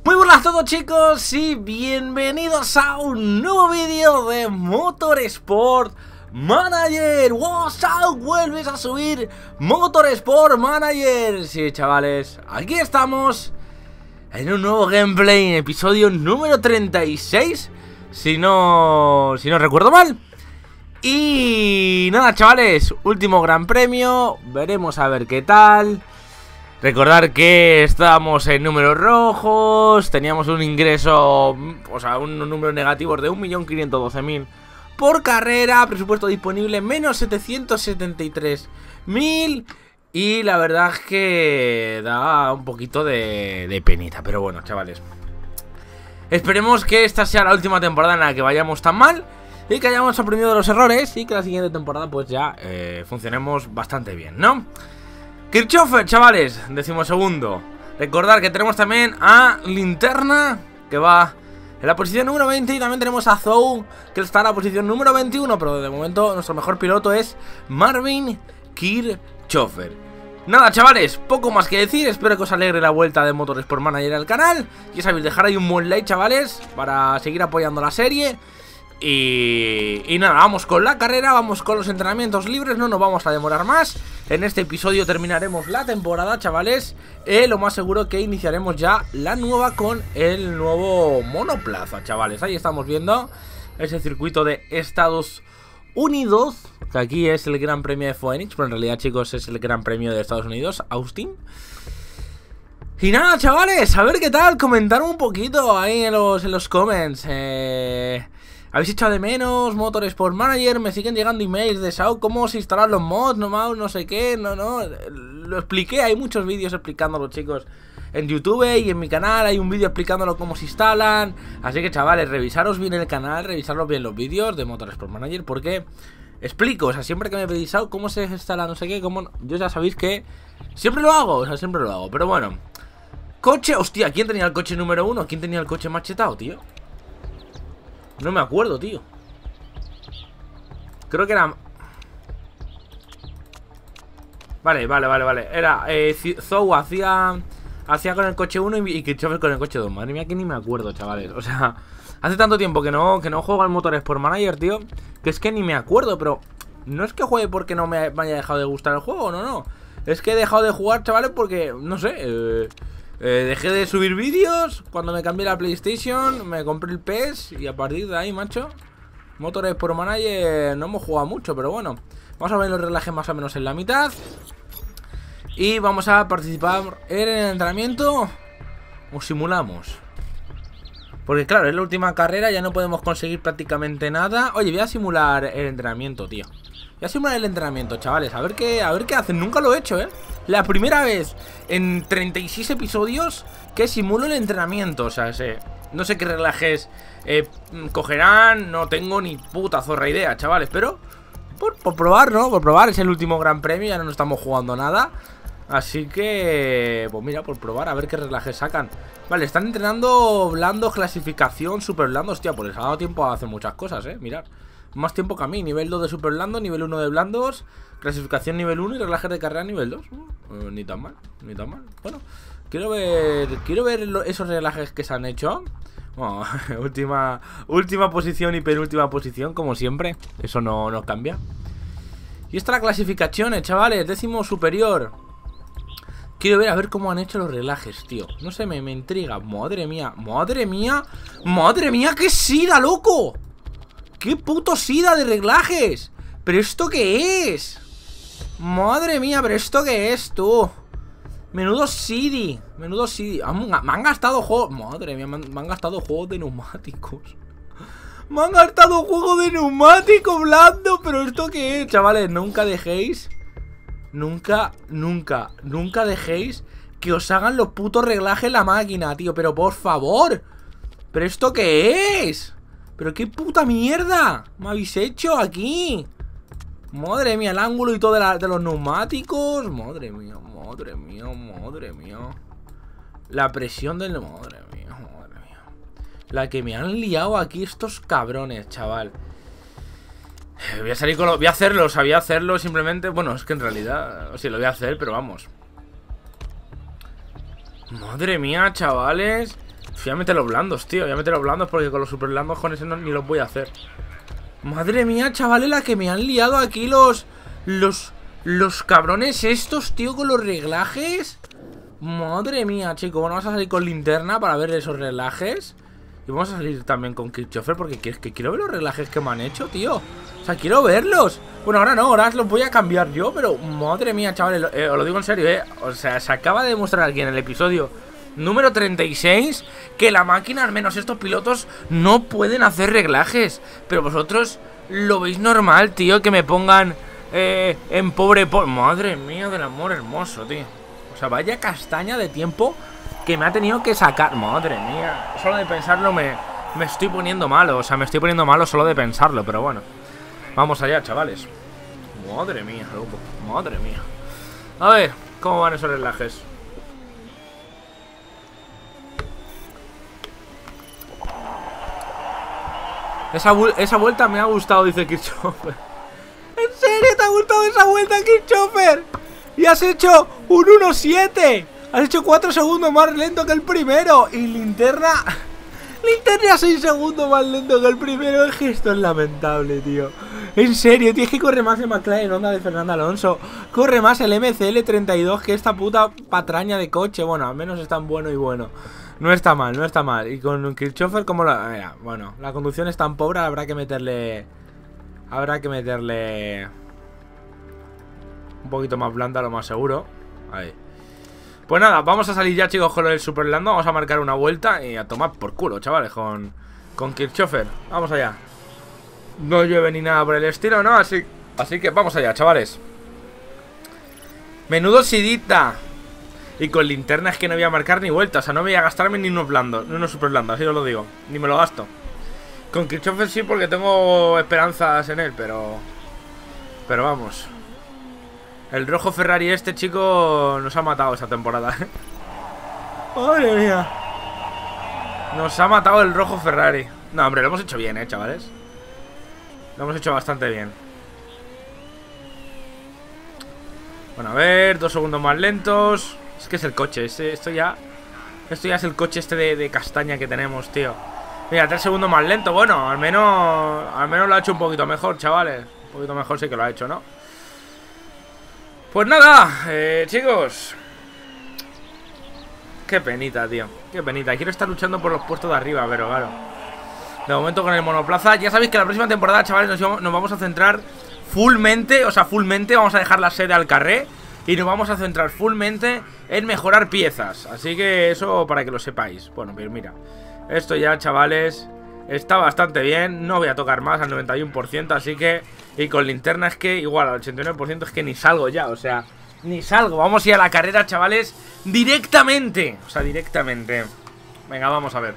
Muy buenas a todos, chicos, y bienvenidos a un nuevo vídeo de Motorsport Manager. ¡Wow! Vuelves a subir Motorsport Manager. Sí, chavales, aquí estamos en un nuevo gameplay, en episodio número 36, si no recuerdo mal. Y nada, chavales, último gran premio, veremos a ver qué tal. Recordar que estábamos en números rojos, teníamos un ingreso, o sea, un número negativo de 1.512.000 por carrera, presupuesto disponible menos 773.000 y la verdad es que da un poquito de penita, pero bueno, chavales. Esperemos que esta sea la última temporada en la que vayamos tan mal y que hayamos aprendido de los errores y que la siguiente temporada pues ya funcionemos bastante bien, ¿no? Kirchhofer, chavales, 12º. Recordar que tenemos también a Linterna, que va en la posición número 20. Y también tenemos a Zou, que está en la posición número 21. Pero de momento nuestro mejor piloto es Marvin Kirchhofer. Nada, chavales, poco más que decir. Espero que os alegre la vuelta de Motorsport Manager al canal. Ya sabéis, dejar ahí un buen like, chavales, para seguir apoyando la serie. Y nada, vamos con la carrera, vamos con los entrenamientos libres, no nos vamos a demorar más. En este episodio terminaremos la temporada, chavales. Lo más seguro que iniciaremos ya la nueva con el nuevo monoplaza, chavales. Ahí estamos viendo ese circuito de Estados Unidos, que aquí es el Gran Premio de Phoenix, pero en realidad, chicos, es el Gran Premio de Estados Unidos, Austin. Y nada, chavales, a ver qué tal, comentar un poquito ahí en los comments. ¿Habéis echado de menos Motorsport Manager? Me siguen llegando emails de Sao, cómo se instalan los mods, no sé qué, lo expliqué, hay muchos vídeos explicándolo, chicos, en YouTube y en mi canal hay un vídeo explicándolo cómo se instalan. Así que, chavales, revisaros bien el canal, revisaros bien los vídeos de Motorsport Manager, porque explico, o sea, siempre que me pedís Sao, cómo se instala, no sé qué, cómo... Yo ya sabéis que siempre lo hago, o sea, siempre lo hago, pero bueno. Coche, hostia, ¿quién tenía el coche número 1? ¿Quién tenía el coche machetado, tío? No me acuerdo, tío. Creo que era... Vale. Era Zou hacía con el coche 1 y Kirchhofer con el coche 2. Madre mía, que ni me acuerdo, chavales. O sea, hace tanto tiempo que no juego al Motorsport Manager, tío, que es que ni me acuerdo. Pero no es que juegue porque no me haya dejado de gustar el juego, no. Es que he dejado de jugar, chavales, porque, no sé, dejé de subir vídeos cuando me cambié la PlayStation, me compré el PES y a partir de ahí, macho, Motorsport Manager no hemos jugado mucho, pero bueno, vamos a ver los relajes más o menos en la mitad y vamos a participar en el entrenamiento o simulamos. Porque claro, es la última carrera, ya no podemos conseguir prácticamente nada. Oye, voy a simular el entrenamiento, tío. Voy a simular el entrenamiento, chavales, a ver qué hacen. Nunca lo he hecho, la primera vez en 36 episodios que simulo el entrenamiento. O sea, no sé qué relajes cogerán. No tengo ni puta zorra idea, chavales. Pero por probar, ¿no? Por probar, es el último gran premio, ya no estamos jugando nada. Así que, pues mira, por probar, a ver qué relajes sacan. Vale, están entrenando blandos, clasificación, super blando. Hostia, pues les ha dado tiempo a hacer muchas cosas, mirad. Más tiempo que a mí, nivel 2 de super blando, nivel 1 de blandos, clasificación nivel 1 y relajes de carrera nivel 2. Ni tan mal. Bueno, quiero ver esos relajes que se han hecho. Bueno, última posición y penúltima posición, como siempre. Eso no cambia. Y esta es la clasificación, chavales, 10º superior. Quiero ver a ver cómo han hecho los relajes, tío. No sé, me intriga. Madre mía, qué sida, loco. ¡Qué puto sida de reglajes! ¿Pero esto qué es? Madre mía, ¿pero esto qué es, tú? Menudo sidi. Me han gastado juegos... Madre mía, me han gastado juegos de neumáticos. Me han gastado juegos de neumáticos blando. ¿Pero esto qué es? Chavales, nunca dejéis... Nunca dejéis que os hagan los putos reglajes en la máquina, tío. Pero por favor. ¿Pero esto qué es? ¿Pero qué puta mierda me habéis hecho aquí? Madre mía, el ángulo y todo de los neumáticos. Madre mía. La presión del... Madre mía. La que me han liado aquí estos cabrones, chaval. Voy a salir con lo... Voy a hacerlo, sabía hacerlo simplemente. Bueno, es que en realidad... Sí, lo voy a hacer, pero vamos. Madre mía, chavales. Ya mete los blandos, tío. Ya mete los blandos porque con los super blandos con ese no, ni los voy a hacer. Madre mía, chavales, la que me han liado aquí los cabrones estos, tío, con los reglajes. Madre mía, chicos. Bueno, vamos a salir con linterna para ver esos reglajes. Y vamos a salir también con Christopher porque quiero ver los reglajes que me han hecho, tío. O sea, quiero verlos. Bueno, ahora no, ahora los voy a cambiar yo. Pero, madre mía, chavales, os lo digo en serio, O sea, se acaba de demostrar aquí en el episodio número 36 que la máquina, al menos estos pilotos, no pueden hacer reglajes. Pero vosotros lo veis normal, tío, que me pongan en pobre... Madre mía del amor hermoso, tío. O sea, vaya castaña de tiempo que me ha tenido que sacar. Madre mía, solo de pensarlo me estoy poniendo malo. O sea, me estoy poniendo malo solo de pensarlo. Pero bueno, vamos allá, chavales. Madre mía, loco, madre mía. A ver, ¿cómo van esos relajes? Esa vuelta me ha gustado, dice Christopher. ¿En serio te ha gustado esa vuelta, Christopher? Y has hecho un 1.7. Has hecho 4 segundos más lento que el primero. Y linterna 6 segundos más lento que el primero. Es que esto es lamentable, tío. En serio, tío, es que corre más el McLaren Honda de Fernando Alonso. Corre más el MCL32 que esta puta patraña de coche. Bueno, al menos es tan bueno y bueno. No está mal, no está mal. Y con Christopher como la... Mira, bueno, la conducción es tan pobre, habrá que meterle un poquito más blanda, lo más seguro. Ahí. Pues nada, vamos a salir ya, chicos, con el Super Lando. Vamos a marcar una vuelta y a tomar por culo, chavales, con Christopher. Vamos allá. No llueve ni nada por el estilo, ¿no? Así que vamos allá, chavales. Menudo sidita. Y con linterna es que no voy a marcar ni vuelta. O sea, no voy a gastarme ni unos blandos, ni unos super blandos, así os lo digo. Ni me lo gasto. Con Christopher sí, porque tengo esperanzas en él, pero vamos. El rojo Ferrari este, chico, nos ha matado esta temporada. Madre mía. Nos ha matado el rojo Ferrari. No, hombre, lo hemos hecho bien, chavales. Lo hemos hecho bastante bien. Bueno, a ver, 2 segundos más lentos. Es que es el coche, esto ya es el coche este de castaña que tenemos, tío. Mira, 3 segundos más lento. Bueno, al menos lo ha hecho un poquito mejor, chavales. Un poquito mejor sí que lo ha hecho, ¿no? Pues nada, chicos. Qué penita, tío. Qué penita. Quiero estar luchando por los puestos de arriba, pero claro. De momento con el monoplaza. Ya sabéis que la próxima temporada, chavales, nos vamos a centrar fullmente. O sea, fullmente vamos a dejar la sede al carré. Y nos vamos a centrar fullmente en mejorar piezas. Así que eso para que lo sepáis. Bueno, pues mira, esto ya, chavales, está bastante bien. No voy a tocar más al 91%, así que... Y con linterna es que igual al 89% es que ni salgo ya, o sea, ni salgo. Vamos a ir a la carrera, chavales, directamente. O sea, directamente. Venga, vamos a ver.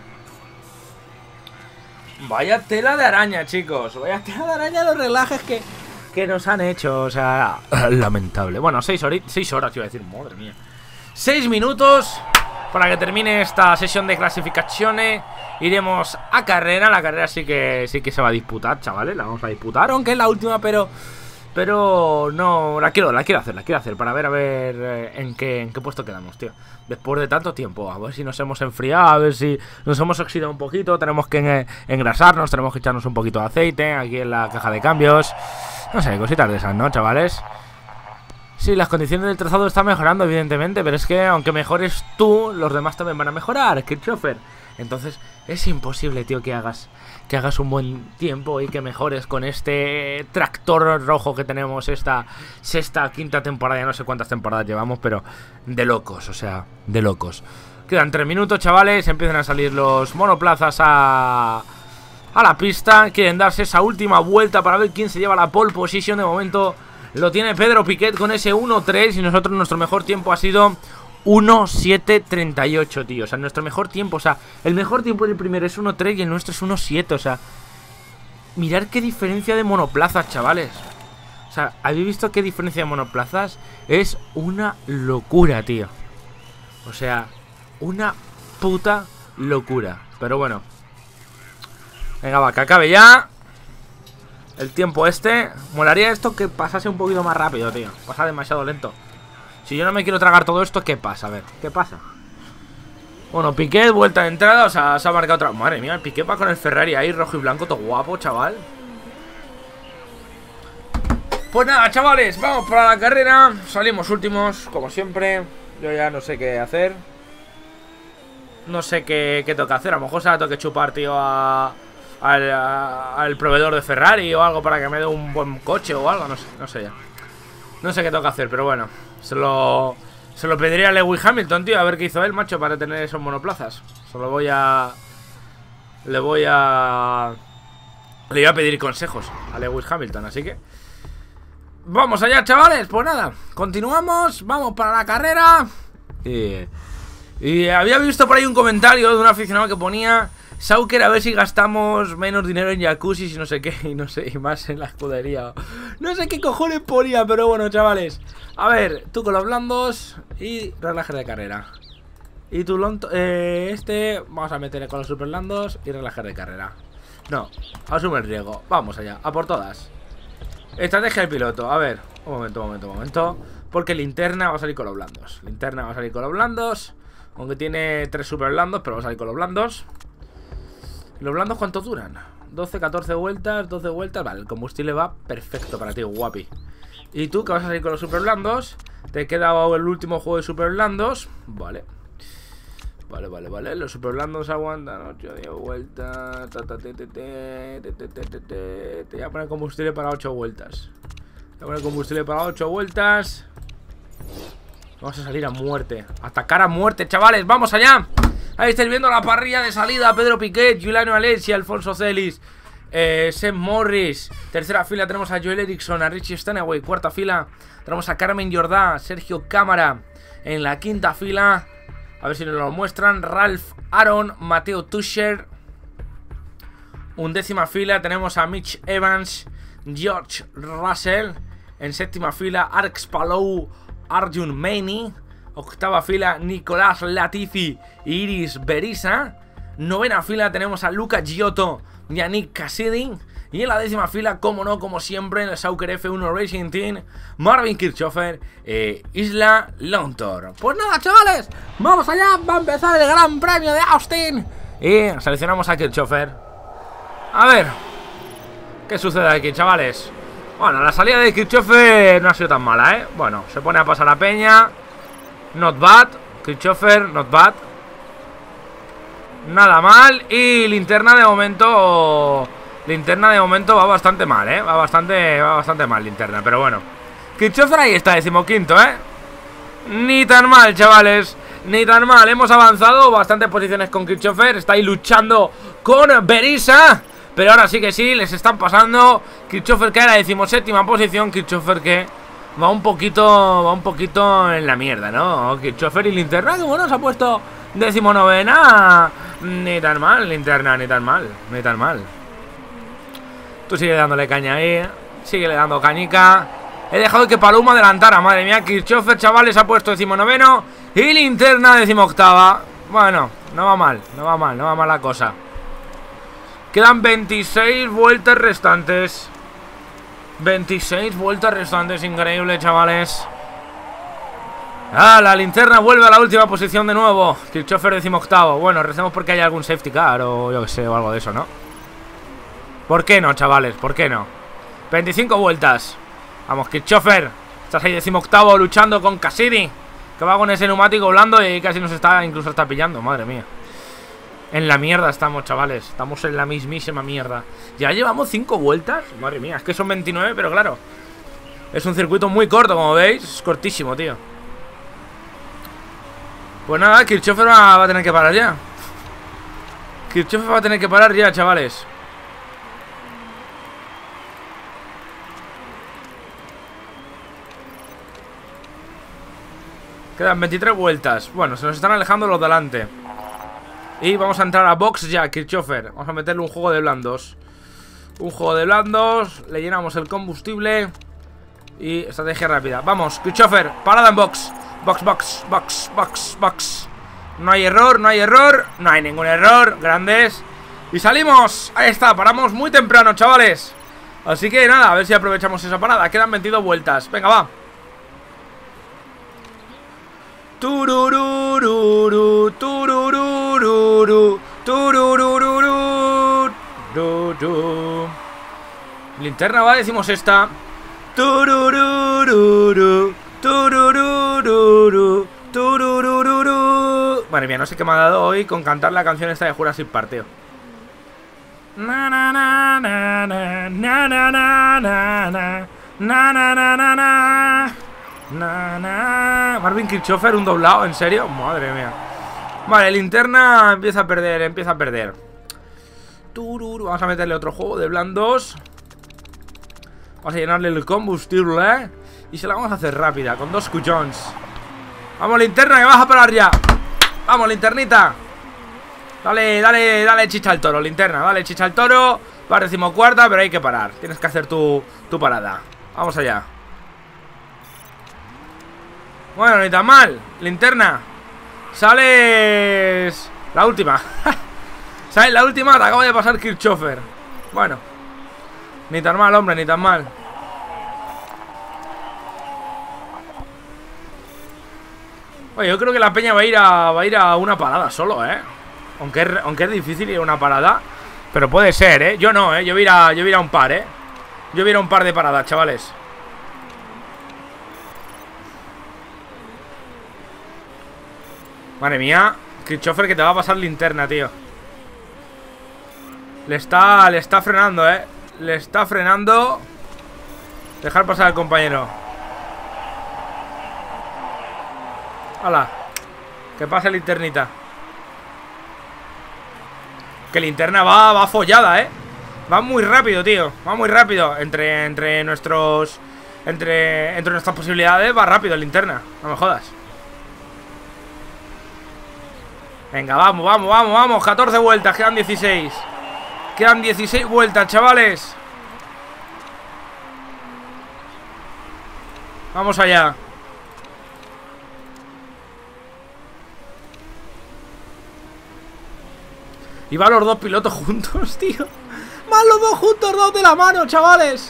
Vaya tela de araña, chicos. Vaya tela de araña los relajes que nos han hecho, o sea, lamentable. Bueno, 6 horas, iba a decir, madre mía. 6 minutos para que termine esta sesión de clasificaciones. Iremos a carrera. La carrera sí que se va a disputar, chavales. La vamos a disputar, aunque es la última, pero no, la quiero hacer para ver en qué puesto quedamos, tío. Después de tanto tiempo, a ver si nos hemos enfriado, a ver si nos hemos oxidado un poquito. Tenemos que engrasarnos, tenemos que echarnos un poquito de aceite aquí en la caja de cambios. No sé, cositas de esas, ¿no, chavales? Sí, las condiciones del trazado están mejorando, evidentemente, pero es que aunque mejores tú, los demás también van a mejorar, Christopher. Entonces, es imposible, tío, que hagas un buen tiempo y que mejores con este tractor rojo que tenemos esta sexta, quinta temporada. Ya no sé cuántas temporadas llevamos, pero de locos, o sea, de locos. Quedan 3 minutos, chavales, empiezan a salir los monoplazas a la pista. Quieren darse esa última vuelta para ver quién se lleva la pole position. De momento lo tiene Pedro Piquet con ese 1.3 y nosotros nuestro mejor tiempo ha sido 1.738, tío. O sea, nuestro mejor tiempo, o sea, el mejor tiempo del primero es 1.3 y el nuestro es 1.7, o sea, mirad qué diferencia de monoplazas, chavales. O sea, ¿habéis visto qué diferencia de monoplazas? Es una locura, tío. O sea, una puta locura. Pero bueno, venga, va, que acabe ya el tiempo este. Molaría esto que pasase un poquito más rápido, tío. Pasa demasiado lento. Si yo no me quiero tragar todo esto, ¿qué pasa? A ver, ¿qué pasa? Bueno, Piquet, vuelta de entrada, o sea, se ha marcado otra. Madre mía, el Piquet va con el Ferrari ahí, rojo y blanco, todo guapo, chaval. Pues nada, chavales, vamos para la carrera. Salimos últimos, como siempre. Yo ya no sé qué hacer. No sé qué toca hacer. A lo mejor se la tengo que chupar, tío, al proveedor de Ferrari o algo para que me dé un buen coche o algo. No sé ya. No sé qué toca hacer, pero bueno. Se lo pediría a Lewis Hamilton, tío, a ver qué hizo él, macho, para tener esos monoplazas. Le voy a pedir consejos a Lewis Hamilton, así que vamos allá, chavales. Pues nada, continuamos, vamos para la carrera. Y había visto por ahí un comentario de un aficionado que ponía: Sauker, a ver si gastamos menos dinero en jacuzzis y no sé qué, y no sé, y más en la escudería. No sé qué cojones ponía, pero bueno, chavales. A ver, tú con los blandos y relajes de carrera. Y tú, vamos a meterle con los super blandos y relajes de carrera. No, asume el riesgo. Vamos allá, a por todas. Estrategia del piloto. A ver, un momento. Porque linterna va a salir con los blandos. Linterna va a salir con los blandos. Aunque tiene 3 super blandos, pero va a salir con los blandos. ¿Los blandos cuánto duran? 12, 14 vueltas, 12 vueltas. Vale, el combustible va perfecto para ti, guapi. Y tú que vas a salir con los super blandos. Te queda el último juego de super blandos. Vale. Los super blandos aguantan 8, 10 vueltas. Te voy a poner combustible para 8 vueltas. Vamos a salir a muerte. Atacar a muerte, chavales. ¡Vamos allá! Ahí estáis viendo la parrilla de salida. Pedro Piquet, Giuliano Alessi, Alfonso Celis, Seb Morris. Tercera fila tenemos a Joel Eriksson, a Richie Stanaway. Cuarta fila tenemos a Carmen Jordá, Sergio Cámara. En la quinta fila, a ver si nos lo muestran, Ralph Aaron, Mateo Tuscher. Undécima fila tenemos a Mitch Evans, George Russell. En séptima fila, Arx Palou, Arjun Maini. Octava fila, Nicolás Latifi y Iris Berisa. Novena fila tenemos a Luca Giotto, Yannick Cassidy. Y en la décima fila, como no, como siempre, en el Sauker F1 Racing Team, Marvin Kirchhofer, Isla Lontor. Pues nada, chavales, vamos allá, va a empezar el Gran Premio de Austin. Y seleccionamos a Kirchhofer. A ver, ¿qué sucede aquí, chavales? Bueno, la salida de Kirchhofer no ha sido tan mala, ¿eh? Bueno, se pone a pasar a Peña. Not bad, Kirchhofer, not bad. Nada mal. Y linterna de momento va bastante mal, va bastante mal linterna. Pero bueno, Kirchhofer ahí está, 15º, Ni tan mal, chavales, ni tan mal. Hemos avanzado bastantes posiciones con Kirchhofer. Está ahí luchando con Berisa, pero ahora sí que sí, les están pasando. Kirchhofer cae en la 17ª posición. Kirchhofer que va un poquito en la mierda, ¿no? Kirchhofer y linterna, que bueno, se ha puesto 19ª. Ni tan mal, linterna, ni tan mal. Tú sigue dándole caña ahí. Sigue dando cañica. He dejado que Paloma adelantara, madre mía. Kirchhofer, chavales, ha puesto 19º. Y linterna 18ª. Bueno, no va mal la cosa. Quedan 26 vueltas restantes. 26 vueltas restantes, increíble, chavales. La linterna vuelve a la última posición de nuevo. Kirchhofer 18º. Bueno, recemos porque hay algún safety car o yo que sé, o algo de eso, ¿no? ¿Por qué no, chavales? ¿Por qué no? 25 vueltas. Vamos, Kirchhofer. Estás ahí 18º luchando con Cassidy, que va con ese neumático blando y casi nos está, incluso está pillando, madre mía. En la mierda estamos, chavales. Estamos en la mismísima mierda. Ya llevamos 5 vueltas. Madre mía, es que son 29, pero claro, es un circuito muy corto, como veis. Es cortísimo, tío. Pues nada, Kirchhofer va a tener que parar ya. Kirchhofer va a tener que parar ya, chavales. Quedan 23 vueltas. Bueno, se nos están alejando los de delante. Y vamos a entrar a box ya, Kirchhofer. Vamos a meterle un juego de blandos. Le llenamos el combustible. Y estrategia rápida. Vamos, Kirchhofer, parada en box. Box. No hay error. No hay ningún error. Grandes. Y salimos. Ahí está, paramos muy temprano, chavales. Así que nada, a ver si aprovechamos esa parada. Quedan 22 vueltas. Venga, va. Tururururu, tururururu, tururururu, tururu. Linterna va, decimos esta. Tururururu, tururururu, tururururu. Madre mía, no sé qué me ha dado hoy con cantar la canción esta de Jurassic Park, tío. Na na na na na na na na na na na na na na na. Marvin Kirchhofer, un doblado, ¿en serio? Madre mía. Vale, Linterna empieza a perder, empieza a perder. Vamos a meterle otro juego de blandos. Vamos a llenarle el combustible y se la vamos a hacer rápida, con 2 cuchons. Vamos, Linterna, que vas a parar ya. Vamos, Linternita. Dale, dale, dale chicha al toro, Linterna. Dale chicha al toro. Va 14ª, pero hay que parar. Tienes que hacer tu parada. Vamos allá. Bueno, ni tan mal, Linterna. Sales la última. Sales la última, te acabo de pasar Kirchhofer. Bueno, ni tan mal, hombre, ni tan mal. Oye, yo creo que la peña va a ir a una parada solo, Aunque es difícil ir a una parada, pero puede ser, Yo no, yo voy a ir a un par, Yo voy a ir a un par de paradas, chavales. Madre mía, Kirchhofer, que te va a pasar Linterna, tío. Le está frenando, Le está frenando. Dejar pasar al compañero. ¡Hala! Que pase Linternita. Que Linterna va follada, Va muy rápido, tío. Va muy rápido. Entre nuestras posibilidades va rápido Linterna. No me jodas. Venga, vamos, vamos, vamos, vamos. 14 vueltas, quedan 16. Quedan 16 vueltas, chavales. Vamos allá. Y van los dos pilotos juntos, tío. Van los dos juntos, dos de la mano, chavales.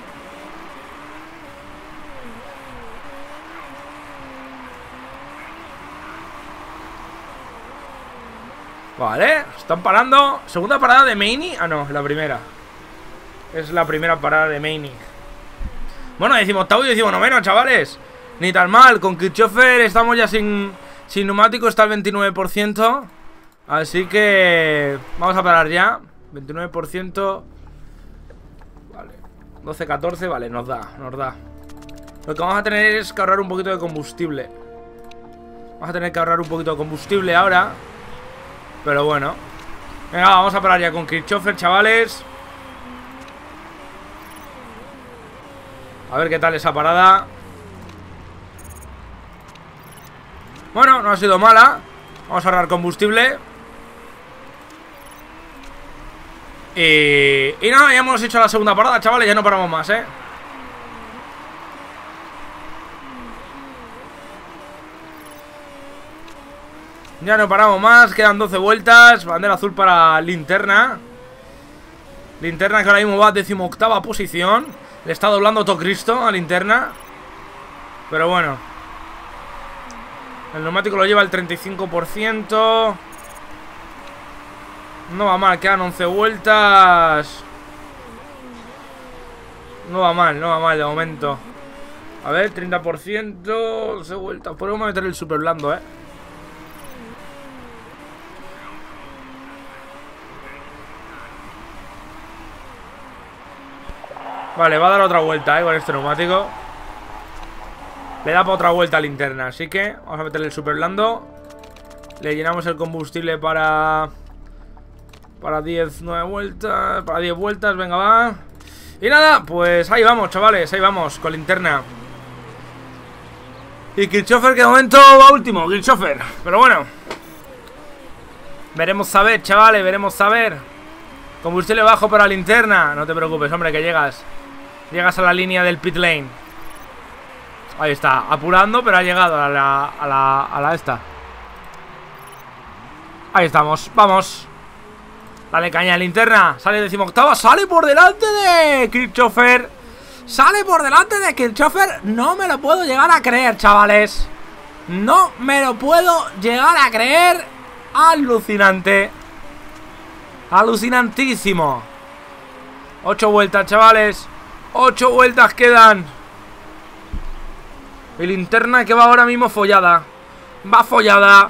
Vale, están parando. Segunda parada de Maney. Ah, no, la primera. Es la primera parada de Maney. Bueno, 18º y 19º, chavales. Ni tan mal, con Kirchhofer estamos ya sin neumático. Está el 29%. Así que vamos a parar ya. 29%. Vale, 12-14, vale, nos da. Lo que vamos a tener es que ahorrar un poquito de combustible. Vamos a tener que ahorrar un poquito de combustible ahora. Pero bueno. Venga, vamos a parar ya con Kirchhofer, chavales. A ver qué tal esa parada. Bueno, no ha sido mala. Vamos a ahorrar combustible. Y nada, ya hemos hecho la segunda parada, chavales. Ya no paramos más, Ya no paramos más, quedan 12 vueltas. Bandera azul para Linterna. Linterna que ahora mismo va a 18ª posición. Le está doblando todo Cristo a Linterna. Pero bueno, el neumático lo lleva el 35%. No va mal, quedan 11 vueltas. No va mal de momento. A ver, 30%, 11 vueltas. Podemos meter el super blando, Vale, va a dar otra vuelta, con este neumático. Le da para otra vuelta a Linterna. Así que vamos a meterle el super blando. Le llenamos el combustible para 10 vueltas. Para 10 vueltas, venga, va. Y nada, pues ahí vamos, chavales. Ahí vamos, con Linterna. Y Kirchhofer, que de momento va último, Kirchhofer. Pero bueno, veremos a ver, chavales, veremos a ver. Combustible bajo para Linterna. No te preocupes, hombre, que llegas a la línea del pit lane. Ahí está, apurando, pero ha llegado a la esta. Ahí estamos, vamos. Dale caña, Linterna. Sale 18ª, sale por delante de Kirchhofer. Sale por delante de Kirchhofer. No me lo puedo llegar a creer, chavales. No me lo puedo llegar a creer. Alucinante. Alucinantísimo. 8 vueltas, chavales. 8 vueltas quedan. Y Linterna que va ahora mismo follada. Va follada.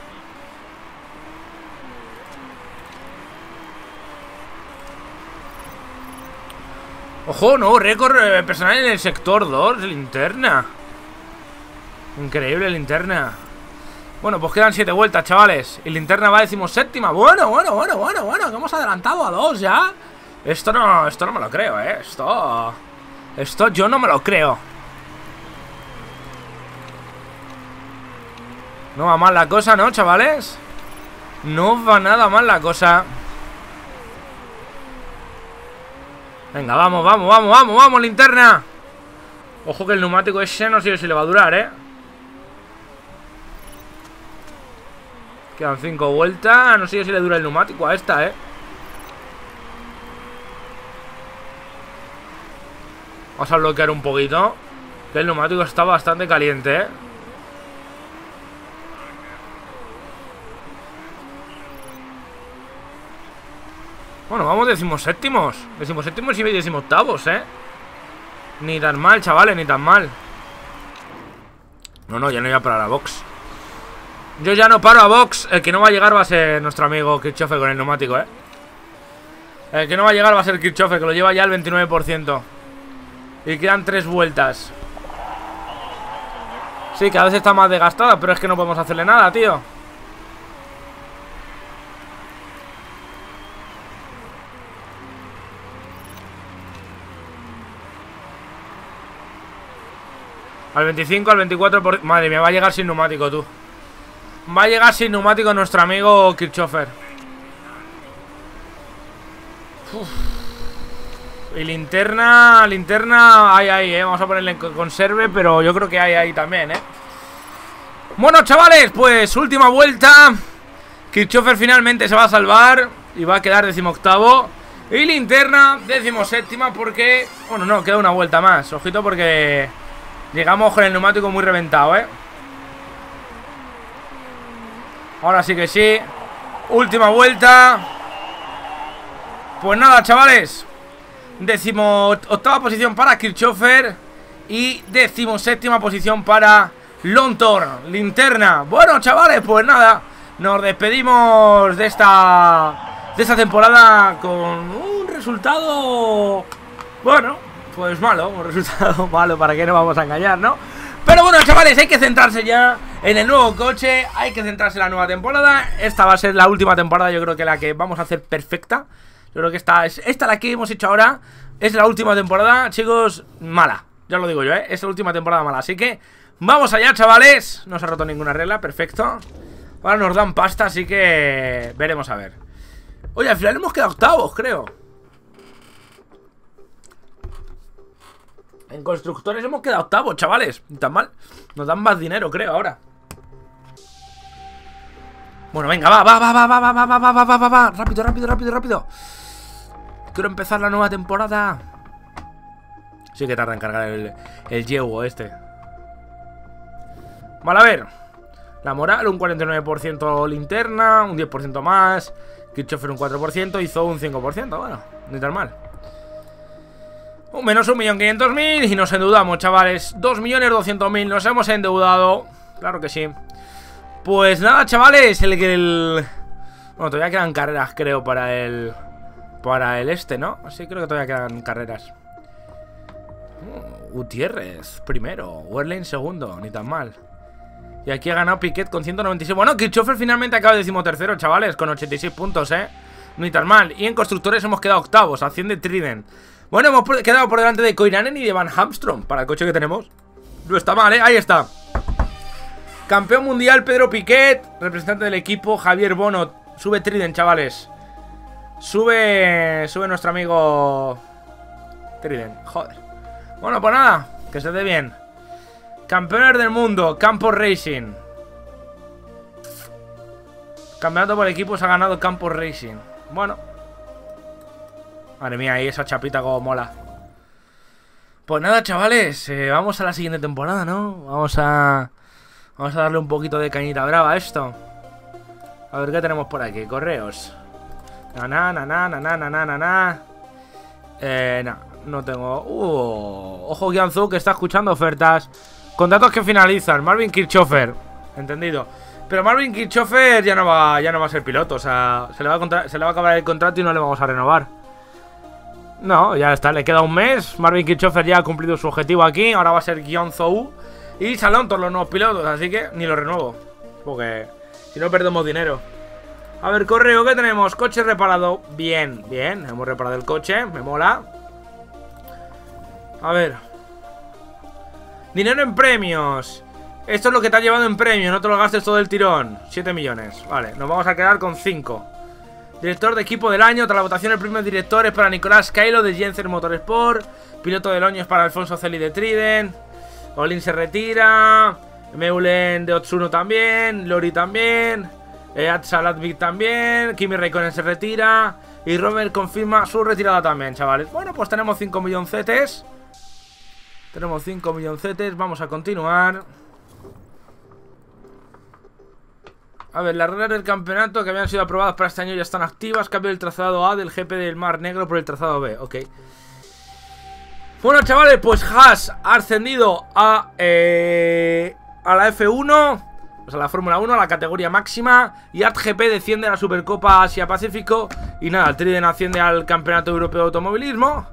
Ojo, no, récord personal en el sector 2, Linterna. Increíble, Linterna. Bueno, pues quedan 7 vueltas, chavales. Y Linterna va 17ª. Bueno, que hemos adelantado a 2 ya. Esto no me lo creo, Esto yo no me lo creo. No va mal la cosa, ¿no, chavales? No va nada mal la cosa. Venga, vamos, Linterna. Ojo que el neumático ese no sé si le va a durar, Quedan 5 vueltas. No sé si le dura el neumático a esta, Vamos a bloquear un poquito. Que el neumático está bastante caliente, Bueno, vamos 17º. 17º y 18º, Ni tan mal, chavales, ni tan mal. No, ya no voy a parar a box. Yo ya no paro a box. El que no va a llegar va a ser nuestro amigo Kirchhofer con el neumático, El que no va a llegar va a ser Kirchhofer, que lo lleva ya el 29%. Y quedan 3 vueltas. Sí, cada vez está más desgastada, pero es que no podemos hacerle nada, tío. Al 25, al 24 Madre mía, va a llegar sin neumático, tú. Va a llegar sin neumático nuestro amigo Kirchhofer. Y Linterna, hay, vamos a ponerle en conserve, pero yo creo que hay ahí también, Bueno, chavales, pues última vuelta. Kirchhofer finalmente se va a salvar y va a quedar 18º. Y Linterna 17ª porque... Bueno, no, queda una vuelta más. Ojito porque llegamos con el neumático muy reventado, Ahora sí que sí. Última vuelta. Pues nada, chavales. 18ª posición para Kirchhofer y 17ª posición para Lontor, Linterna. Bueno, chavales, pues nada, nos despedimos de esta temporada con un resultado, bueno, pues malo, un resultado malo, para que no vamos a engañar, ¿no? Pero bueno, chavales, hay que centrarse ya en el nuevo coche, hay que centrarse en la nueva temporada. Esta va a ser la última temporada, yo creo que la que vamos a hacer perfecta. Yo creo que esta la que hemos hecho ahora es la última temporada, chicos, mala. Ya lo digo yo, es la última temporada mala. Así que vamos allá, chavales. No se ha roto ninguna regla, perfecto. Ahora nos dan pasta, así que veremos a ver. Oye, al final hemos quedado octavos, creo. En constructores hemos quedado octavos, chavales. Ni tan mal. Nos dan más dinero, creo, ahora. Bueno, venga, va. Rápido. Quiero empezar la nueva temporada. Sí que tarda en cargar el Yewo este. Vale, a ver. La moral, un 49% Linterna, un 10% más. Kirchhofer un 4%, hizo un 5%. Bueno, ni tan mal. Un menos 1.500.000 y nos endeudamos, chavales. 2.200.000, nos hemos endeudado. Claro que sí. Pues nada, chavales, bueno, todavía quedan carreras, creo, para el este, ¿no? Sí, creo que todavía quedan carreras. Gutiérrez primero, Wehrlein segundo, ni tan mal. Y aquí ha ganado Piquet con 196. Bueno, Kirchhofer finalmente acaba 13º, chavales, con 86 puntos, ni tan mal. Y en constructores hemos quedado octavos, asciende Trident. Bueno, hemos quedado por delante de Koiranen y de Van Hamstrom. Para el coche que tenemos no está mal, ahí está. Campeón mundial Pedro Piquet, representante del equipo Javier Bono. Sube Trident, chavales. Sube nuestro amigo Trident, joder. Bueno, pues nada, que se dé bien. Campeones del mundo, Campos Racing. Campeonato por equipos ha ganado Campos Racing. Bueno. Madre mía, ahí esa chapita como mola. Pues nada, chavales, vamos a la siguiente temporada, ¿no? Vamos a Vamos a darle un poquito de cañita brava a esto. A ver qué tenemos por aquí. Correos. No tengo. Ojo Guianzu que está escuchando ofertas. Contratos que finalizan. Marvin Kirchhofer. Entendido. Pero Marvin Kirchhofer ya no va a ser piloto. O sea, se le va a acabar el contrato y no le vamos a renovar. No, ya está, le queda un mes. Marvin Kirchhofer ya ha cumplido su objetivo aquí. Ahora va a ser Guianzu y Salón todos los nuevos pilotos. Así que ni lo renuevo, porque si no perdemos dinero. A ver, correo, ¿qué tenemos? Coche reparado. Bien, bien, hemos reparado el coche. Me mola. A ver. Dinero en premios. Esto es lo que te ha llevado en premios. No te lo gastes todo el tirón. 7 millones. Vale, nos vamos a quedar con 5. Director de equipo del año. Tras la votación, el primer director es para Nicolás Cailo de Jensen Motorsport. Piloto del año es para Alfonso Celi de Trident. Olin se retira. Meulen de Otsuno también. Lori también. Atsalatvic también. Kimi Raikkonen se retira. Y Robert confirma su retirada también, chavales. Bueno, pues tenemos 5 milloncetes. Tenemos 5 milloncetes. Vamos a continuar. A ver, las reglas del campeonato que habían sido aprobadas para este año ya están activas. Cambio el trazado A del GP del Mar Negro por el trazado B. Ok. Bueno, chavales, pues Haas ha ascendido a la F1. O sea, la Fórmula 1, a la categoría máxima. Y ArtGP desciende a la Supercopa Asia-Pacífico. Y nada, el Trident asciende al Campeonato Europeo de Automovilismo.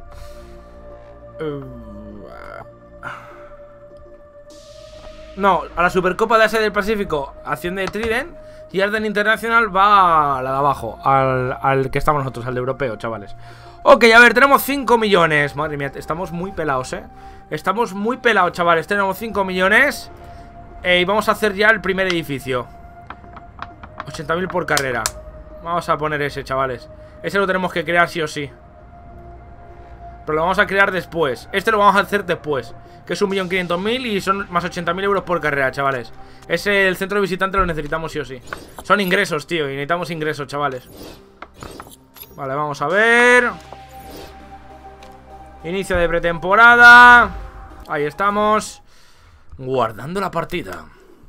No, a la Supercopa de Asia del Pacífico asciende el Trident. Y Arden International va a la de abajo, al que estamos nosotros, al de europeo, chavales. Ok, a ver, tenemos 5 millones. Madre mía, estamos muy pelados, Estamos muy pelados, chavales. Tenemos 5 millones. Y vamos a hacer ya el primer edificio. 80.000 por carrera. Vamos a poner ese, chavales. Ese lo tenemos que crear sí o sí. Pero lo vamos a crear después. Este lo vamos a hacer después, que es 1.500.000 y son más 80.000 euros por carrera, chavales. Ese, el centro de visitantes lo necesitamos sí o sí. Son ingresos, tío, y necesitamos ingresos, chavales. Vale, vamos a ver. Inicio de pretemporada. Ahí estamos. Guardando la partida.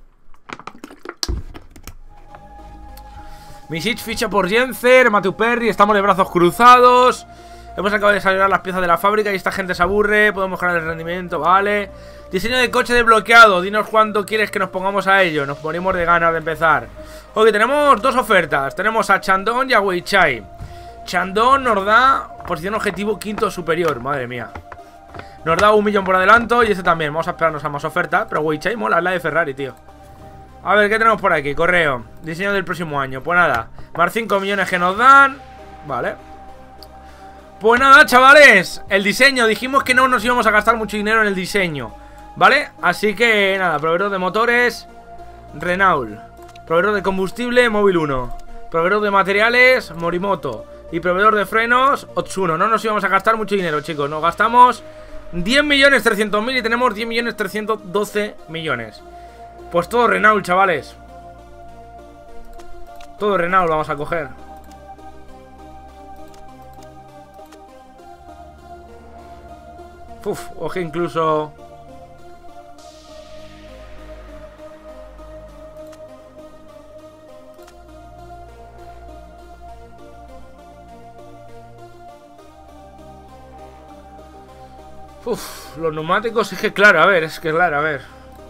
Misic ficha por Jensen, Matthew Perry. Estamos de brazos cruzados. Hemos acabado de salir las piezas de la fábrica y esta gente se aburre. Podemos mejorar el rendimiento, vale. Diseño de coche desbloqueado. Dinos cuánto quieres que nos pongamos a ello. Nos ponemos de ganas de empezar. Ok, tenemos dos ofertas. Tenemos a Chandon y a Weichai. Chandon nos da posición objetivo quinto superior. Madre mía. Nos da 1 millón por adelanto y este también. Vamos a esperarnos a más ofertas. Pero Weichai mola, es la de Ferrari, tío. A ver, ¿qué tenemos por aquí? Correo. Diseño del próximo año. Pues nada. Más 5 millones que nos dan. Vale. Pues nada, chavales. El diseño. Dijimos que no nos íbamos a gastar mucho dinero en el diseño. ¿Vale? Así que nada. Proveedor de motores. Renault. Proveedor de combustible. Móvil 1. Proveedor de materiales. Morimoto. Y proveedor de frenos. Otsuno. No nos íbamos a gastar mucho dinero, chicos. Nos gastamos 10.300.000 y tenemos 10.312.000.000. Pues todo Renault, chavales. Todo Renault vamos a coger. Uf, oje incluso. Uf, los neumáticos es que claro, a ver, a ver.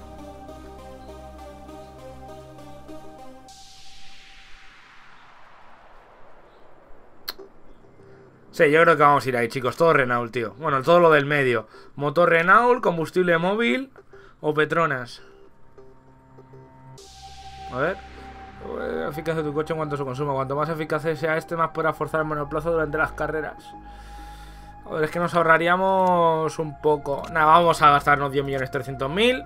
Sí, yo creo que vamos a ir ahí, chicos. Todo Renault, tío. Bueno, todo lo del medio. Motor Renault, combustible móvil o Petronas. A ver. Eficacia de tu coche en cuanto a su consumo. Cuanto más eficaz sea este, más podrás forzar el monoplaza durante las carreras. A ver, es que nos ahorraríamos un poco. Nada, vamos a gastarnos 10.300.000.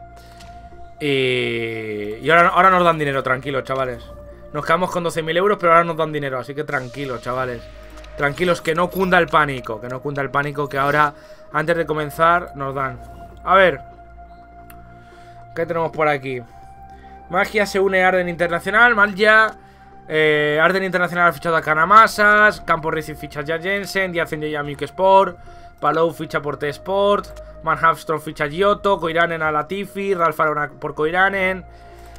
Y ahora nos dan dinero, tranquilos, chavales. Nos quedamos con 12.000 euros, pero ahora nos dan dinero. Así que tranquilos, chavales. Tranquilos, que no cunda el pánico. Que no cunda el pánico, que ahora, antes de comenzar, nos dan. A ver. ¿Qué tenemos por aquí? Magia se une a Arden Internacional. Magia. Arden Internacional ha fichado a Canamasas. Campo Racing ficha ya Jensen. Díaz ya Muke Sport. Palou ficha por T-Sport. Manhafstrom ficha a Giotto. Koiranen a Latifi. Ralf Arona por Koiranen.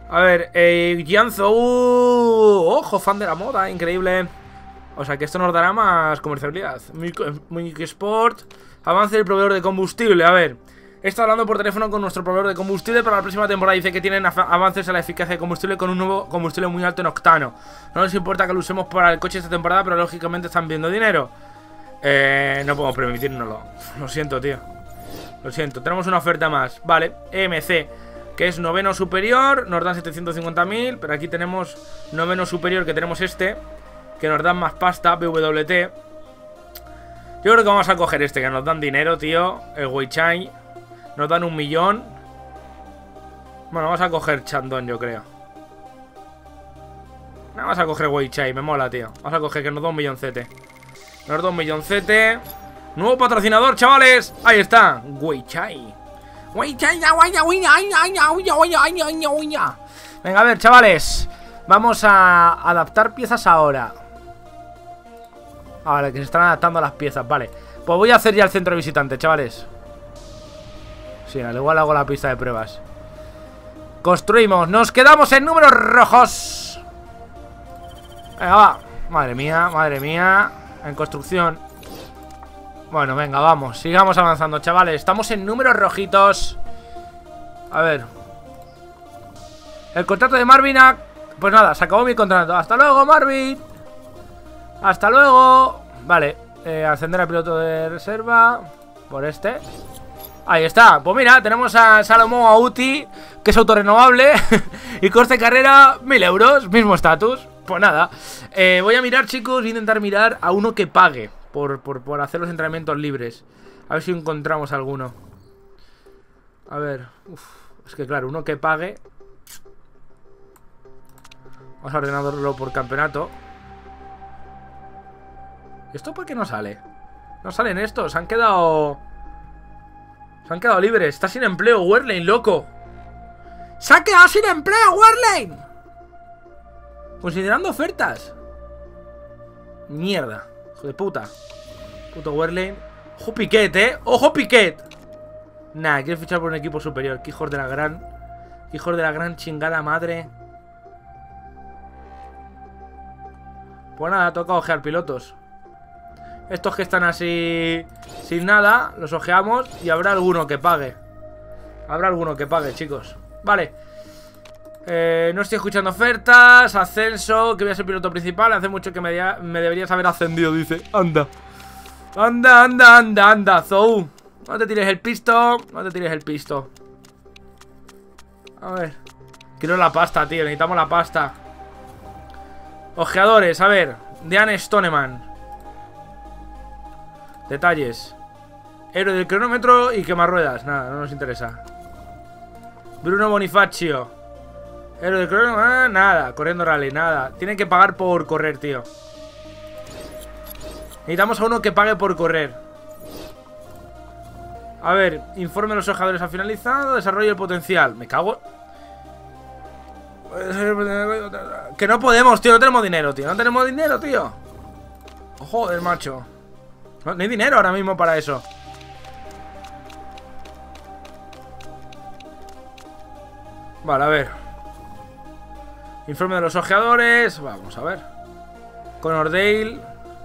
A ver, Jianzhou. Ojo, fan de la moda, increíble. O sea que esto nos dará más comerciabilidad. Munich Sport. Avance del proveedor de combustible. A ver, he estado hablando por teléfono con nuestro proveedor de combustible para la próxima temporada. Dice que tienen avances en la eficacia de combustible con un nuevo combustible muy alto en octano. No les importa que lo usemos para el coche esta temporada, pero lógicamente están viendo dinero. No podemos permitirnoslo. Lo siento, tío. Lo siento, tenemos una oferta más. Vale, EMC, que es noveno superior. Nos dan 750.000. Pero aquí tenemos noveno superior, que tenemos este, que nos dan más pasta, BWT. Yo creo que vamos a coger este, que nos dan dinero, tío. El Weichai. Nos dan 1 millón. Bueno, vamos a coger Chandon, yo creo. No, vamos a coger Weichai, me mola, tío. Vamos a coger que nos da 1 milloncete. Nos da 1 milloncete. Nuevo patrocinador, chavales. Ahí está, Weichai. Venga, a ver, chavales. Vamos a adaptar piezas ahora. Vale, que se están adaptando a las piezas, vale. Pues voy a hacer ya el centro de visitantes, chavales. Sí, al igual hago la pista de pruebas. Construimos, nos quedamos en números rojos. Venga, va. Madre mía. En construcción. Bueno, venga, vamos, sigamos avanzando, chavales. Estamos en números rojitos. A ver. El contrato de Marvin Pues nada, se acabó mi contrato. Hasta luego, Marvin. Hasta luego. Vale, ascender al piloto de reserva. Por este. Ahí está, pues mira, tenemos a Salomón Auti, que es autorrenovable. Y coste de carrera, 1000 euros, mismo estatus. Pues nada, voy a mirar, chicos, voy a intentar mirar a uno que pague por hacer los entrenamientos libres. A ver si encontramos alguno. A ver, es que claro, uno que pague. Vamos a ordenarlo por campeonato. ¿Esto por qué no sale? No salen estos, se han quedado libres. Está sin empleo, Werlane, loco. ¡Se ha quedado sin empleo, Werlane! Considerando ofertas. Mierda, hijo de puta. Puto Werlane. Ojo Piquet, ojo Piquet. Nah, quiero fichar por un equipo superior. Que hijos de la gran chingada madre. Pues nada, toca ojear pilotos. Estos que están así sin nada, los ojeamos y habrá alguno que pague. Habrá alguno que pague, chicos. Vale. No estoy escuchando ofertas. Ascenso, que voy a ser piloto principal. Hace mucho que me deberías haber ascendido, dice. Anda. Anda, Zou. No te tires el pisto. A ver. Quiero la pasta, tío. Necesitamos la pasta. Ojeadores, a ver. Dean Stoneman. Detalles. Héroe del cronómetro y quemarruedas. Nada, no nos interesa. Bruno Bonifacio. Héroe del cronómetro. Nada. Corriendo rally, nada. Tienen que pagar por correr, tío. Necesitamos a uno que pague por correr. A ver, informe de los ojeadores ha finalizado. Desarrollo el potencial. Me cago. Que no podemos, tío. No tenemos dinero, tío. Joder, macho. No hay dinero ahora mismo para eso. Vale, a ver. Informe de los ojeadores. Vamos a ver. Connor Dale.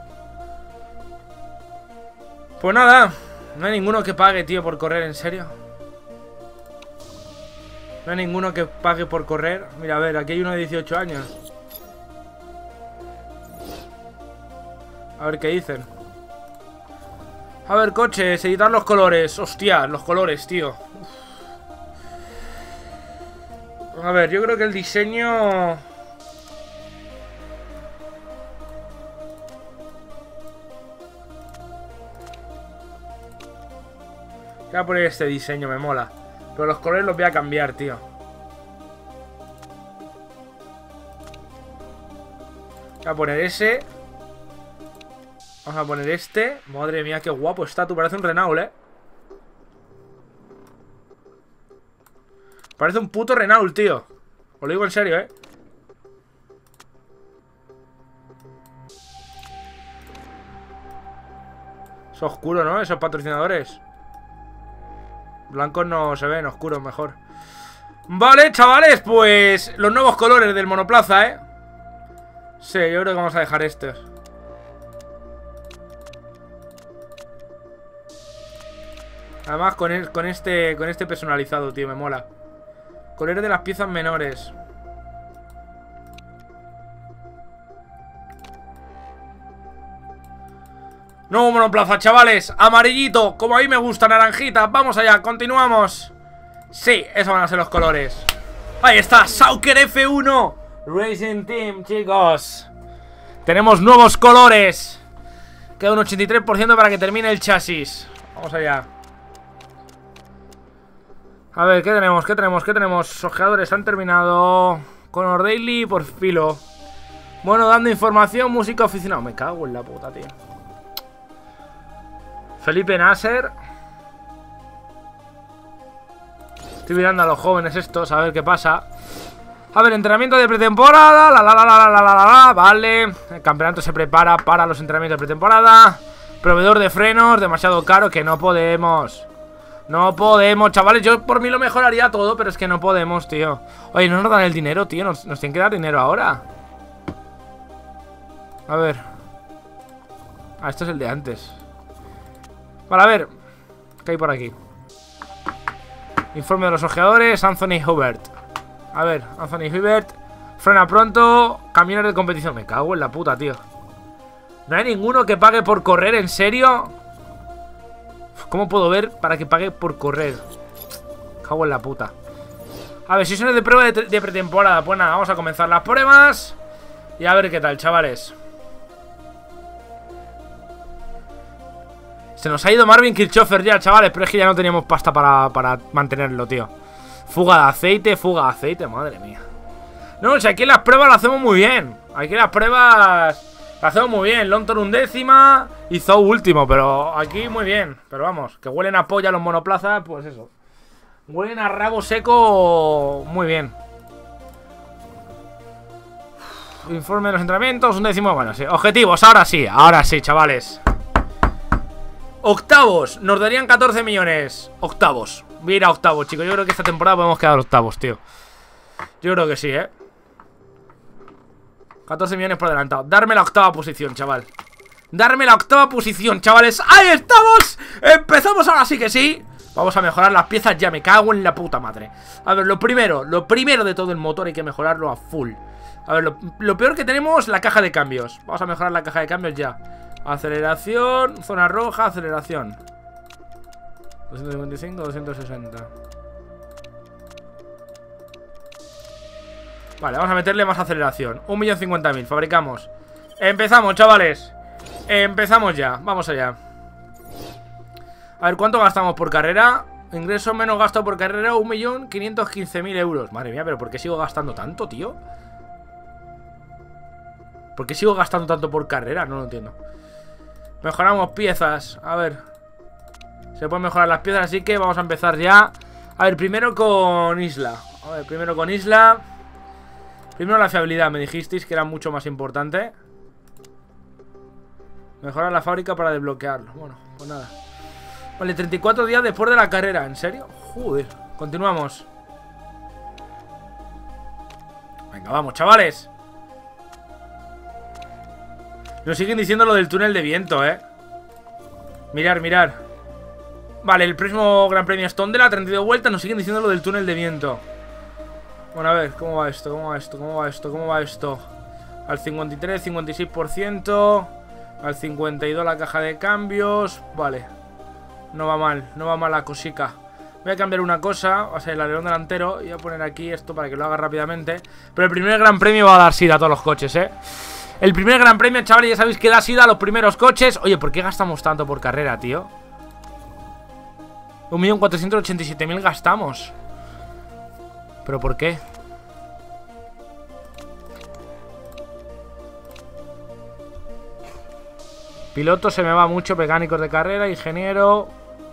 Pues nada. No hay ninguno que pague, tío, por correr, ¿en serio? No hay ninguno que pague por correr. Mira, a ver, aquí hay uno de 18 años. A ver qué dicen. A ver, coches, editar los colores. Hostia, los colores, tío. Uf. A ver, yo creo que el diseño... Voy a poner este diseño, me mola. Pero los colores los voy a cambiar, tío. Voy a poner ese. Vamos a poner este. Madre mía, qué guapo está. Tú parece un Renault, Parece un puto Renault, tío. Os lo digo en serio, Es oscuro, ¿no? Esos patrocinadores. Blancos no se ven, oscuros mejor. Vale, chavales, pues los nuevos colores del monoplaza, ¿eh? Sí, yo creo que vamos a dejar estos. Además con este personalizado, tío, me mola. Colores de las piezas menores. Nuevo monoplaza, chavales. Amarillito, como a mí me gusta, naranjita. Vamos allá, continuamos. Sí, esos van a ser los colores. Ahí está, Sauker F1 Racing Team, chicos. Tenemos nuevos colores. Queda un 83% para que termine el chasis. Vamos allá. A ver, ¿qué tenemos? ¿Qué tenemos? ¿Qué tenemos? Ojeadores han terminado. Conor Daly por filo. Bueno, dando información, música oficina. Me cago en la puta, tío. Felipe Nasser. Estoy mirando a los jóvenes estos, a ver qué pasa. A ver, entrenamiento de pretemporada. Vale. El campeonato se prepara para los entrenamientos de pretemporada. Proveedor de frenos, demasiado caro, que no podemos. No podemos, chavales. Yo por mí lo mejoraría todo, pero es que no podemos, tío. Oye, no nos dan el dinero, tío. Nos tienen que dar dinero ahora. A ver. Ah, esto es el de antes. Vale, a ver. ¿Qué hay por aquí? Informe de los ojeadores. Anthony Hubert. A ver, Anthony Hubert. Frena pronto. Camiones de competición. Me cago en la puta, tío. ¿No hay ninguno que pague por correr? ¿En serio? ¿Cómo puedo ver para que pague por correr? Cago en la puta. A ver, sesiones de prueba de pretemporada. Pues nada, vamos a comenzar las pruebas. Y a ver qué tal, chavales. Se nos ha ido Marvin Kirchhofer ya, chavales. Pero es que ya no teníamos pasta para mantenerlo, tío. Fuga de aceite, madre mía. No, o sea, aquí las pruebas las hacemos muy bien. Aquí las pruebas las hacemos muy bien. Longton 1ª y Zou último, pero aquí muy bien. Pero vamos, que huelen a polla los monoplazas, pues eso. Huelen a rabo seco muy bien. Informe de los entrenamientos, 1º, bueno, sí. Objetivos, ahora sí, chavales. Octavos, nos darían 14 millones. Octavos, mira, octavos, chicos. Yo creo que esta temporada podemos quedar octavos, tío. Yo creo que sí, 14 millones por adelantado. Darme la octava posición, chaval. Darme la octava posición, chavales. ¡Ahí estamos! Empezamos ahora sí que sí. Vamos a mejorar las piezas, ya me cago en la puta madre. A ver, lo primero de todo el motor hay que mejorarlo a full. A ver, lo peor que tenemos, la caja de cambios. Vamos a mejorar la caja de cambios ya. Aceleración, zona roja, aceleración 255, 260. Vale, vamos a meterle más aceleración. 1.050.000, fabricamos. Empezamos, chavales. Empezamos ya, vamos allá. A ver, ¿cuánto gastamos por carrera? Ingreso menos gasto por carrera, 1.515.000 euros. Madre mía, pero ¿por qué sigo gastando tanto, tío? ¿Por qué sigo gastando tanto por carrera? No lo entiendo. Mejoramos piezas, a ver. Se pueden mejorar las piezas, así que vamos a empezar ya. A ver, primero con Isla. A ver, primero con Isla. Primero la fiabilidad, me dijisteis que era mucho más importante. Mejorar la fábrica para desbloquearlo. Bueno, pues nada. Vale, 34 días después de la carrera, ¿en serio? Joder, continuamos. Venga, vamos, chavales. Nos siguen diciendo lo del túnel de viento, Mirar. Vale, el próximo Gran Premio es Tondela, 32 vueltas. Nos siguen diciendo lo del túnel de viento. Bueno, a ver, ¿cómo va esto? ¿Cómo va esto? Al 53, 56%. Al 52 la caja de cambios. Vale. No va mal la cosica. Voy a cambiar una cosa, va a ser el alerón delantero. Y voy a poner aquí esto para que lo haga rápidamente. Pero el primer Gran Premio va a dar sida a todos los coches, El primer Gran Premio, chavales, ya sabéis que da sida a los primeros coches. Oye, ¿por qué gastamos tanto por carrera, tío? 1.487.000 gastamos. ¿Pero por qué? Piloto se me va mucho, mecánicos de carrera, ingeniero.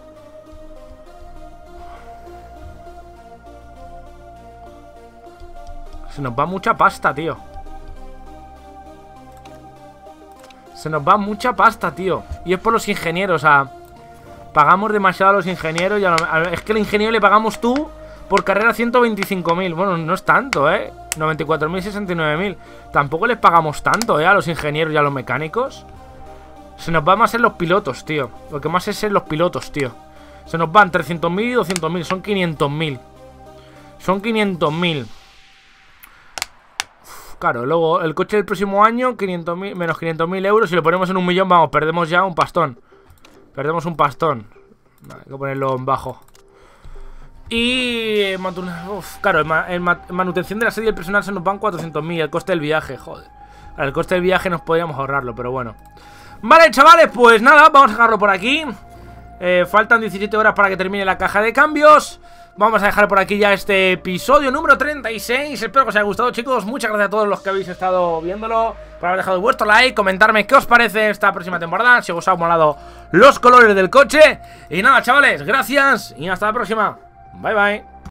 Se nos va mucha pasta, tío. Se nos va mucha pasta, tío. Y es por los ingenieros, o sea, pagamos demasiado a los ingenieros y es que al ingeniero le pagamos tú Por carrera 125.000. Bueno, no es tanto, 94.000 y 69.000. Tampoco les pagamos tanto, a los ingenieros y a los mecánicos. Se nos va más en los pilotos, tío. Lo que más es en los pilotos, tío. Se nos van 300.000 y 200.000. Son 500.000. Son 500.000. Claro, luego el coche del próximo año 500.000, menos 500.000 euros. Si lo ponemos en 1.000.000, vamos, perdemos ya un pastón. Perdemos un pastón. Vale, hay que ponerlo en bajo. Y claro, en manutención de la sede y el personal se nos van 400.000. El coste del viaje, joder. El coste del viaje nos podríamos ahorrarlo, pero bueno. Vale, chavales, pues nada, vamos a dejarlo por aquí. Faltan 17 horas para que termine la caja de cambios. Vamos a dejar por aquí ya este episodio número 36. Espero que os haya gustado, chicos. Muchas gracias a todos los que habéis estado viéndolo, por haber dejado vuestro like, comentarme qué os parece esta próxima temporada, si os han molado los colores del coche. Y nada, chavales, gracias y hasta la próxima. Bye, bye.